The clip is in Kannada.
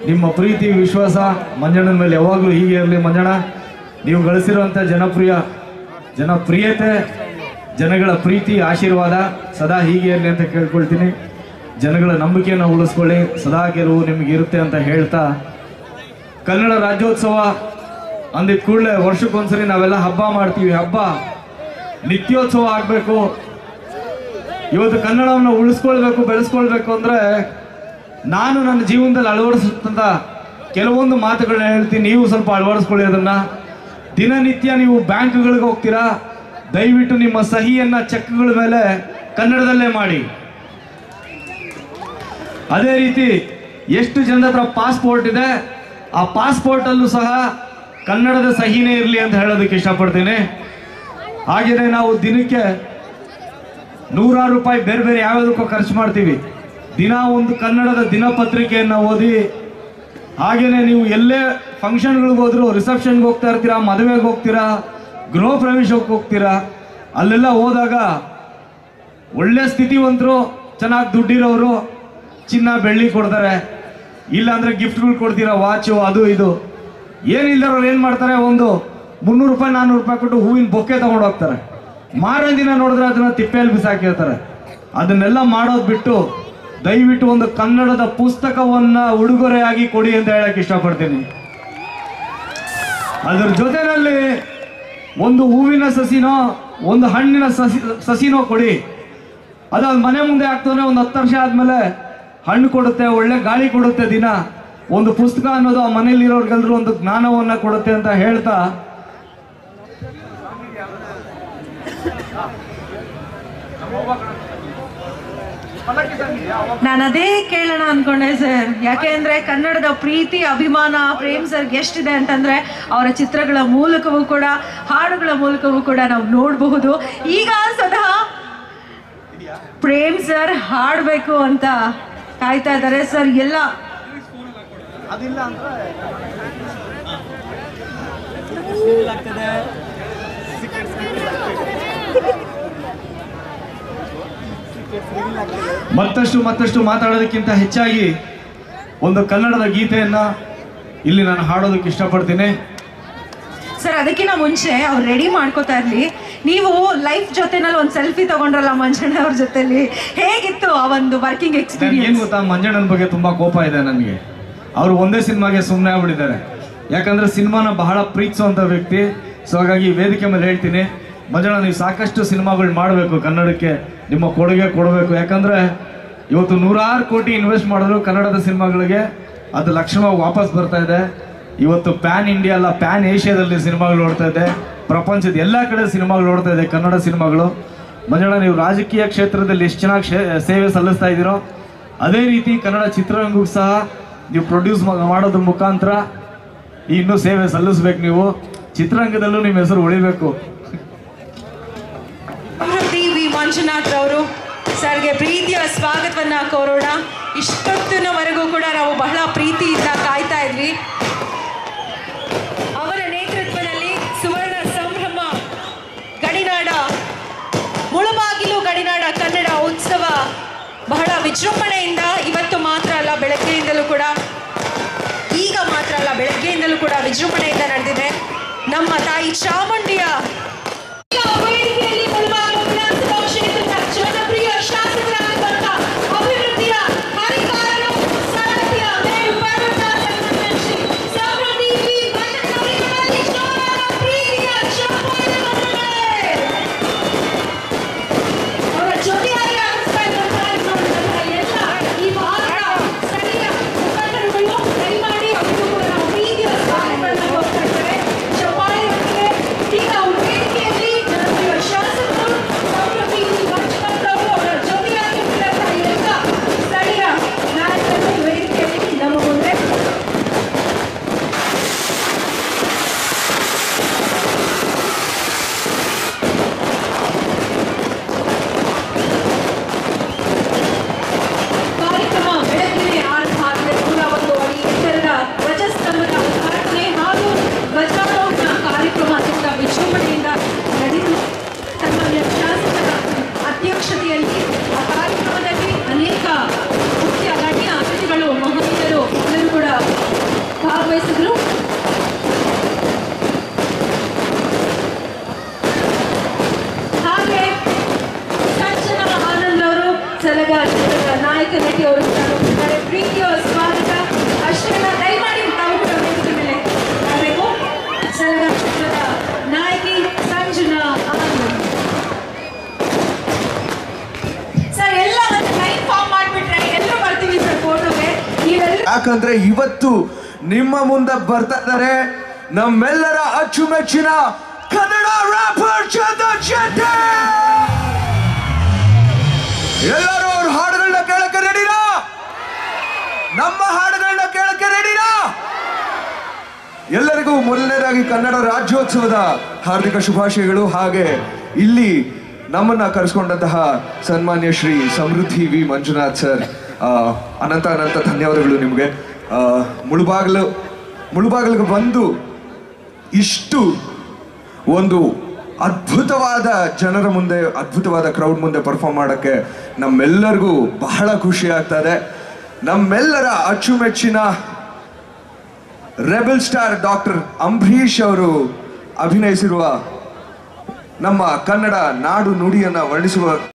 ನಿಮ್ಮ ಪ್ರೀತಿ ವಿಶ್ವಾಸ ಮಂಜಣ್ಣನ ಮೇಲೆ ಯಾವಾಗಲೂ ಹೀಗೆ ಇರಲಿ. ಮಂಜಣ್ಣ, ನೀವು ಗಳಿಸಿರುವಂಥ ಜನಪ್ರಿಯತೆ, ಜನಗಳ ಪ್ರೀತಿ, ಆಶೀರ್ವಾದ ಸದಾ ಹೀಗೆ ಇರಲಿ ಅಂತ ಕೇಳ್ಕೊಳ್ತೀನಿ. ಜನಗಳ ನಂಬಿಕೆಯನ್ನು ಉಳಿಸ್ಕೊಳ್ಳಿ, ಸದಾ ಗೆಲುವು ನಿಮಗಿರುತ್ತೆ ಅಂತ ಹೇಳ್ತಾ, ಕನ್ನಡ ರಾಜ್ಯೋತ್ಸವ ಅಂದಿದ್ದ ಕೂಡಲೇ ವರ್ಷಕ್ಕೊಂದ್ಸರಿ ನಾವೆಲ್ಲ ಹಬ್ಬ ಮಾಡ್ತೀವಿ. ಹಬ್ಬ ನಿತ್ಯೋತ್ಸವ ಆಗಬೇಕು. ಇವತ್ತು ಕನ್ನಡವನ್ನು ಉಳಿಸ್ಕೊಳ್ಬೇಕು, ಬೆಳೆಸ್ಕೊಳ್ಬೇಕು ಅಂದರೆ ನಾನು ನನ್ನ ಜೀವನದಲ್ಲಿ ಅಳವಡಿಸುತ್ತಂಥ ಕೆಲವೊಂದು ಮಾತುಗಳನ್ನ ಹೇಳ್ತೀನಿ. ನೀವು ಸ್ವಲ್ಪ ಅಳವಡಿಸ್ಕೊಳ್ಳಿ ಅದನ್ನು. ದಿನನಿತ್ಯ ನೀವು ಬ್ಯಾಂಕ್ಗಳಿಗೆ ಹೋಗ್ತೀರಾ, ದಯವಿಟ್ಟು ನಿಮ್ಮ ಸಹಿಯನ್ನು ಚೆಕ್ಗಳ ಮೇಲೆ ಕನ್ನಡದಲ್ಲೇ ಮಾಡಿ. ಅದೇ ರೀತಿ ಎಷ್ಟು ಜನದ ಹತ್ರ ಪಾಸ್ಪೋರ್ಟ್ ಇದೆ, ಆ ಪಾಸ್ಪೋರ್ಟಲ್ಲೂ ಸಹ ಕನ್ನಡದ ಸಹಿನೇ ಇರಲಿ ಅಂತ ಹೇಳೋದಕ್ಕೆ ಇಷ್ಟಪಡ್ತೀನಿ. ಹಾಗೆಯೇ ನಾವು ದಿನಕ್ಕೆ ನೂರಾರು ರೂಪಾಯಿ ಬೇರೆ ಬೇರೆ ಯಾವುದಕ್ಕೂ ಖರ್ಚು ಮಾಡ್ತೀವಿ. ದಿನ ಒಂದು ಕನ್ನಡದ ದಿನಪತ್ರಿಕೆಯನ್ನು ಓದಿ, ಹಾಗೆಯೇ ನೀವು ಎಲ್ಲೇ ಫಂಕ್ಷನ್ಗಳಿಗೆ ಹೋದರೂ, ರಿಸೆಪ್ಷನ್ಗೆ ಹೋಗ್ತಾ ಇರ್ತೀರಾ, ಮದುವೆಗೆ ಹೋಗ್ತೀರಾ, ಗೃಹ ಪ್ರವೇಶಕ್ಕೆ ಹೋಗ್ತೀರಾ, ಅಲ್ಲೆಲ್ಲ ಹೋದಾಗ ಒಳ್ಳೆ ಸ್ಥಿತಿವಂತರು, ಚೆನ್ನಾಗಿ ದುಡ್ಡಿರೋರು ಚಿನ್ನ ಬೆಳ್ಳಿ ಕೊಡ್ತಾರೆ, ಇಲ್ಲಾಂದರೆ ಗಿಫ್ಟ್ಗಳು ಕೊಡ್ತೀರಾ, ವಾಚು ಅದು ಇದು. ಏನಿಲ್ಲದವ್ರು ಏನು ಮಾಡ್ತಾರೆ, ಒಂದು 300 ರೂಪಾಯಿ 400 ರೂಪಾಯಿ ಕೊಟ್ಟು ಹೂವಿನ ಬೊಕ್ಕೆ ತೊಗೊಂಡು ಹೋಗ್ತಾರೆ. ಮಾರನೇ ದಿನ ನೋಡಿದ್ರೆ ಅದನ್ನು ತಿಪ್ಪೆಯಲ್ಲಿ ಬಿಸಾಕಿರ್ತಾರೆ. ಅದನ್ನೆಲ್ಲ ಮಾಡೋದು ಬಿಟ್ಟು ದಯವಿಟ್ಟು ಒಂದು ಕನ್ನಡದ ಪುಸ್ತಕವನ್ನು ಉಡುಗೊರೆಯಾಗಿ ಕೊಡಿ ಅಂತ ಹೇಳಕ್ಕೆ ಇಷ್ಟಪಡ್ತೀನಿ. ಅದರ ಜೊತೆಯಲ್ಲಿ ಒಂದು ಹೂವಿನ ಸಸಿನೋ ಒಂದು ಹಣ್ಣಿನ ಸಸಿನೋ ಕೊಡಿ. ಅದಾದ ಮನೆ ಮುಂದೆ ಆಗ್ತದೆ, ಒಂದು 10 ವರ್ಷ ಆದಮೇಲೆ ಹಣ್ಣು ಕೊಡುತ್ತೆ, ಒಳ್ಳೆ ಗಾಳಿ ಕೊಡುತ್ತೆ. ದಿನ ಒಂದು ಪುಸ್ತಕ ಅನ್ನೋದು ಆ ಮನೇಲಿರೋರ್ಗೆಲ್ಲರೂ ಒಂದು ಜ್ಞಾನವನ್ನು ಕೊಡುತ್ತೆ ಅಂತ ಹೇಳ್ತಾ, ನಾನು ಅದೇ ಕೇಳೋಣ ಅನ್ಕೊಂಡೆ ಸರ್. ಯಾಕೆಂದ್ರೆ ಕನ್ನಡದ ಪ್ರೀತಿ, ಅಭಿಮಾನ ಪ್ರೇಮ್ ಸರ್ಗೆ ಎಷ್ಟಿದೆ ಅಂತಂದ್ರೆ ಅವರ ಚಿತ್ರಗಳ ಮೂಲಕವೂ ಕೂಡ, ಹಾಡುಗಳ ಮೂಲಕವೂ ಕೂಡ ನಾವು ನೋಡಬಹುದು. ಈಗ ಸ್ವತಃ ಪ್ರೇಮ್ ಸರ್ ಹಾಡಬೇಕು ಅಂತ ಕಾಯ್ತಾ ಇದ್ದಾರೆ ಸರ್. ಎಲ್ಲ ಮತ್ತಷ್ಟು ಮಾತಾಡೋದಕ್ಕಿಂತ ಹೆಚ್ಚಾಗಿ ಒಂದು ಕನ್ನಡದ ಗೀತೆಯನ್ನು ಇಲ್ಲಿ ನಾನು ಹಾಡೋದಕ್ಕೆ ಇಷ್ಟಪಡ್ತೀನಿ ಸರ್. ಅದಕ್ಕಿಂತ ಮುಂಚೆ ಅವ್ರು ರೆಡಿ ಮಾಡ್ಕೋತಾ ಇರ್ಲಿ. ನೀವು ಲೈಫ್ ಜೊತೆನಲ್ಲಿ ಒಂದು ಸೆಲ್ಫಿ ತಗೊಂಡ್ರಲ್ಲ ಮಂಜಣ್ಣ ಅವ್ರ ಜೊತೆಲಿ, ಹೇಗಿತ್ತು ಆ ಒಂದು ವರ್ಕಿಂಗ್ ಎಕ್ಸ್ಪೀರಿಯನ್ಸ್? ಏನು ಗೊತ್ತಾ, ಮಂಜಣ್ಣನ ಬಗ್ಗೆ ತುಂಬಾ ಕೋಪ ಇದೆ ನನಗೆ. ಅವರು ಒಂದೇ ಸಿನಿಮಾಗೆ ಸುಮ್ಮನೆ ಆಗ್ಬಿಟ್ಟಿದ್ದಾರೆ. ಯಾಕಂದ್ರೆ ಸಿನಿಮಾನ ಬಹಳ ಪ್ರೀತಿಸುವಂಥ ವ್ಯಕ್ತಿ. ಸೊ ಹಾಗಾಗಿ ವೇದಿಕೆ ಮೇಲೆ ಹೇಳ್ತೀನಿ, ಮಂಜಣ್ಣ ನೀವು ಸಾಕಷ್ಟು ಸಿನಿಮಾಗಳು ಮಾಡಬೇಕು, ಕನ್ನಡಕ್ಕೆ ನಿಮ್ಮ ಕೊಡುಗೆ ಕೊಡಬೇಕು. ಯಾಕಂದರೆ ಇವತ್ತು 100 ಕೋಟಿ ಇನ್ವೆಸ್ಟ್ ಮಾಡಿದ್ರು ಕನ್ನಡದ ಸಿನಿಮಾಗಳಿಗೆ, ಅದು ಲಕ್ಷಣವಾಗಿ ವಾಪಸ್ ಬರ್ತಾ ಇದೆ. ಇವತ್ತು ಪ್ಯಾನ್ ಇಂಡಿಯಾ ಅಲ್ಲ, ಪ್ಯಾನ್ ಏಷ್ಯಾದಲ್ಲಿ ಸಿನಿಮಾಗಳು ಓಡ್ತಾ ಇದೆ, ಪ್ರಪಂಚದ ಎಲ್ಲ ಕಡೆ ಸಿನಿಮಾಗಳು ಓಡ್ತಾ ಇದೆ, ಕನ್ನಡ ಸಿನಿಮಾಗಳು. ಮಂಜಣ್ಣ, ನೀವು ರಾಜಕೀಯ ಕ್ಷೇತ್ರದಲ್ಲಿ ಎಷ್ಟು ಚೆನ್ನಾಗಿ ಸೇವೆ ಸಲ್ಲಿಸ್ತಾ ಇದ್ದೀರೋ, ಅದೇ ರೀತಿ ಕನ್ನಡ ಚಿತ್ರರಂಗಕ್ಕೂ ಸಹ ನೀವು ಪ್ರೊಡ್ಯೂಸ್ ಮಾಡೋದ್ರ ಮುಖಾಂತರ ಇನ್ನೂ ಸೇವೆ ಸಲ್ಲಿಸ್ಬೇಕು. ನೀವು ಚಿತ್ರರಂಗದಲ್ಲೂ ನಿಮ್ಮ ಹೆಸರು ಉಳಿಬೇಕು. ಮಂಜುನಾಥ್ ಅವರು ಸರ್ಗೆ ಪ್ರೀತಿಯ ಸ್ವಾಗತವನ್ನ ಕೋರೋಣ. ಇಷ್ಟೊತ್ತಿನವರೆಗೂ ಕೂಡ ನಾವು ಬಹಳ ಪ್ರೀತಿಯಿಂದ ಕಾಯ್ತಾ ಇದ್ವಿ. ಅವರ ನೇತೃತ್ವದಲ್ಲಿ ಸುವರ್ಣ ಸಂಭ್ರಮ ಗಡಿನಾಡ, ಮುಳುಬಾಗಿಲು ಗಡಿನಾಡ ಕನ್ನಡ ಉತ್ಸವ ಬಹಳ ವಿಜೃಂಭಣೆಯಿಂದ ಇವತ್ತು ಮಾತ್ರ ಅಲ್ಲ, ಬೆಳಗ್ಗೆಯಿಂದಲೂ ಕೂಡ, ಈಗ ಮಾತ್ರ ಅಲ್ಲ, ಬೆಳಗ್ಗೆಯಿಂದಲೂ ಕೂಡ ವಿಜೃಂಭಣೆಯಿಂದ ನಡೆದಿದೆ. ನಮ್ಮ ತಾಯಿ ಚಾಮುಂಡಿಯ ಜನಪ್ರಿಯ ಶಾಸಕರಾದಂಥ ಅಭಿವೃದ್ಧಿಯ ಹರಿಕಾರರು ಸಾರಥಿಯ ಅವರ ಜೊತೆಯಾಗಿ ಆಡಿಸ್ತಾ ಇದ್ದಂತಹ ಎಲ್ಲ ಈ ಭಾಗದ ಸ್ಥಳೀಯ ಮುಖಂಡರುಗಳು ದಯಮಾಡಿ ಅವರಿಗೂ ಕೂಡ ನಾವು ಪ್ರೀತಿಯ ಸ್ವಾಗತವನ್ನು ಕೊಡ್ತಾ ಇದ್ದೇವೆ. ಚಪ್ಪಾಳೆ ಈಗ ಯಾಕಂದ್ರೆ ಇವತ್ತು ನಿಮ್ಮ ಮುಂದೆ ಬರ್ತಾ ಇದ್ದಾರೆ ನಮ್ಮೆಲ್ಲರ ಅಚ್ಚುಮೆಚ್ಚಿನ ಕನ್ನಡ ರ್ಯಾಪರ್ ಚಂದನ್ ಶೆಟ್ಟಿ. ಎಲ್ಲರೂ ಅವ್ರ ಹಾಡುಗಳನ್ನ ಕೇಳಕ್ಕೆ ರೆಡಿನಾ? ನಮ್ಮ ಹಾಡುಗಳನ್ನ ಕೇಳಕ್ಕೆ ರೆಡಿನಾ? ಎಲ್ಲರಿಗೂ ಮೊದಲನೇದಾಗಿ ಕನ್ನಡ ರಾಜ್ಯೋತ್ಸವದ ಹಾರ್ದಿಕ ಶುಭಾಶಯಗಳು. ಹಾಗೆ ಇಲ್ಲಿ ನಮ್ಮನ್ನ ಕರೆಸ್ಕೊಂಡಂತಹ ಸನ್ಮಾನ್ಯ ಶ್ರೀ ಸಮೃದ್ಧಿ ವಿ ಮಂಜುನಾಥ್ ಸರ್, ಅನಂತ ಅನಂತ ಧನ್ಯವಾದಗಳು ನಿಮಗೆ. ಮುಳುಬಾಗಿಲಿಗೆ ಬಂದು ಇಷ್ಟು ಒಂದು ಅದ್ಭುತವಾದ ಜನರ ಮುಂದೆ, ಅದ್ಭುತವಾದ ಕ್ರೌಡ್ ಮುಂದೆ ಪರ್ಫಾರ್ಮ್ ಮಾಡೋಕ್ಕೆ ನಮ್ಮೆಲ್ಲರಿಗೂ ಬಹಳ ಖುಷಿ ಆಗ್ತದೆ. ನಮ್ಮೆಲ್ಲರ ಅಚ್ಚುಮೆಚ್ಚಿನ ರೆಬಲ್ ಸ್ಟಾರ್ ಡಾಕ್ಟರ್ ಅಂಬರೀಷ್ ಅವರು ಅಭಿನಯಿಸಿರುವ ನಮ್ಮ ಕನ್ನಡ ನಾಡು ನುಡಿಯನ್ನು ವರ್ಣಿಸುವ